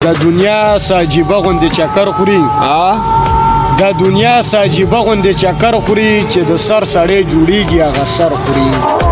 د دنیا ساجيبه غوندې چکر خوري د دنیا ساجيبه غوندې چکر خوري چې د سر سړی جوړیږي هغه سر خوري